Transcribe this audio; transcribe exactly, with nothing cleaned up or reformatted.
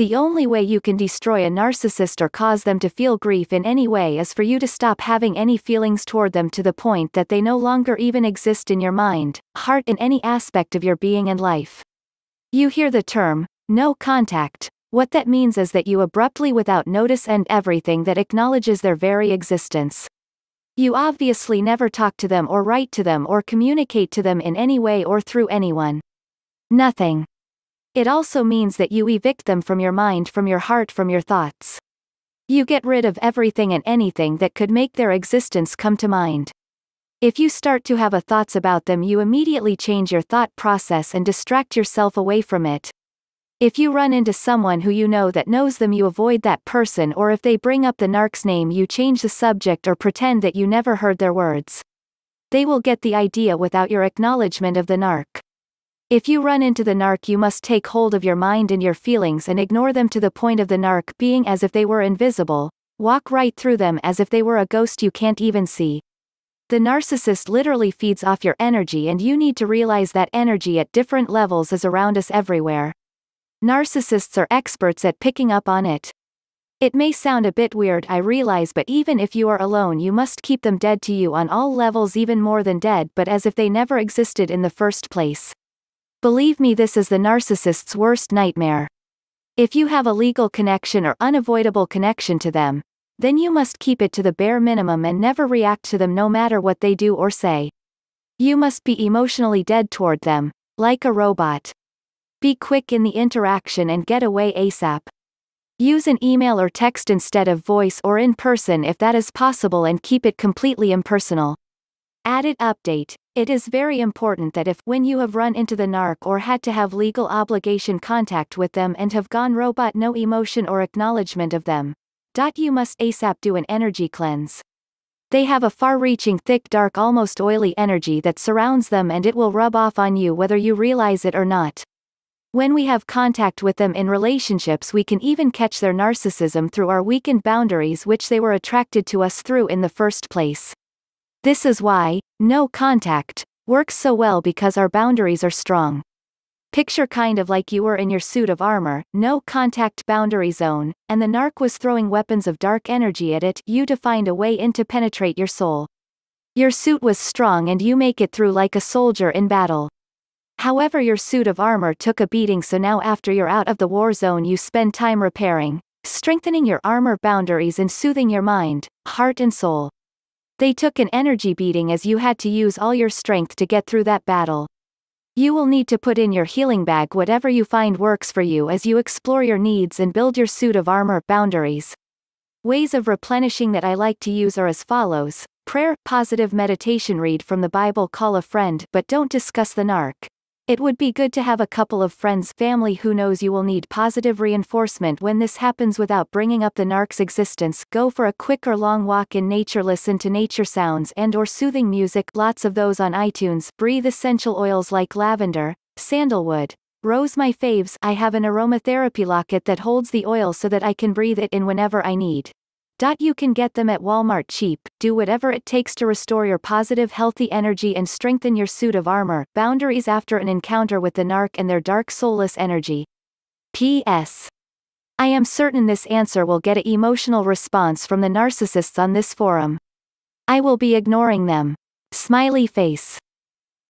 The only way you can destroy a narcissist or cause them to feel grief in any way is for you to stop having any feelings toward them to the point that they no longer even exist in your mind, heart, in any aspect of your being and life. You hear the term, no contact. What that means is that you abruptly, without notice, end everything that acknowledges their very existence. You obviously never talk to them or write to them or communicate to them in any way or through anyone. Nothing. It also means that you evict them from your mind, from your heart, from your thoughts. You get rid of everything and anything that could make their existence come to mind. If you start to have a thoughts about them, you immediately change your thought process and distract yourself away from it. If you run into someone who you know that knows them, you avoid that person, or if they bring up the narc's name, you change the subject or pretend that you never heard their words. They will get the idea without your acknowledgement of the narc. If you run into the narc, you must take hold of your mind and your feelings and ignore them to the point of the narc being as if they were invisible. Walk right through them as if they were a ghost you can't even see. The narcissist literally feeds off your energy, and you need to realize that energy at different levels is around us everywhere. Narcissists are experts at picking up on it. It may sound a bit weird, I realize, but even if you are alone, you must keep them dead to you on all levels, even more than dead, but as if they never existed in the first place. Believe me, this is the narcissist's worst nightmare. If you have a legal connection or unavoidable connection to them, then you must keep it to the bare minimum and never react to them no matter what they do or say. You must be emotionally dead toward them, like a robot. Be quick in the interaction and get away ASAP. Use an email or text instead of voice or in person if that is possible, and keep it completely impersonal. Added update. It is very important that if, when you have run into the narc or had to have legal obligation contact with them and have gone robot, no emotion or acknowledgement of them, you must ASAP do an energy cleanse. They have a far-reaching, thick, dark, almost oily energy that surrounds them, and it will rub off on you whether you realize it or not. When we have contact with them in relationships, we can even catch their narcissism through our weakened boundaries, which they were attracted to us through in the first place. This is why no contact works so well, because our boundaries are strong. Picture kind of like you were in your suit of armor, no contact boundary zone, and the narc was throwing weapons of dark energy at it, you to find a way in to penetrate your soul. Your suit was strong and you make it through like a soldier in battle. However, your suit of armor took a beating, so now after you're out of the war zone, you spend time repairing, strengthening your armor boundaries and soothing your mind, heart and soul. They took an energy beating as you had to use all your strength to get through that battle. You will need to put in your healing bag whatever you find works for you as you explore your needs and build your suit of armor boundaries. Ways of replenishing that I like to use are as follows: prayer, positive meditation, read from the Bible, call a friend, but don't discuss the narc. It would be good to have a couple of friends, family who knows you will need positive reinforcement when this happens without bringing up the narc's existence. Go for a quick or long walk in nature, listen to nature sounds and or soothing music, lots of those on iTunes. Breathe essential oils like lavender, sandalwood, rose, my faves. I have an aromatherapy locket that holds the oil so that I can breathe it in whenever I need. You can get them at Walmart cheap. Do whatever it takes to restore your positive, healthy energy and strengthen your suit of armor boundaries after an encounter with the narc and their dark, soulless energy. P S I am certain this answer will get an emotional response from the narcissists on this forum. I will be ignoring them. Smiley face.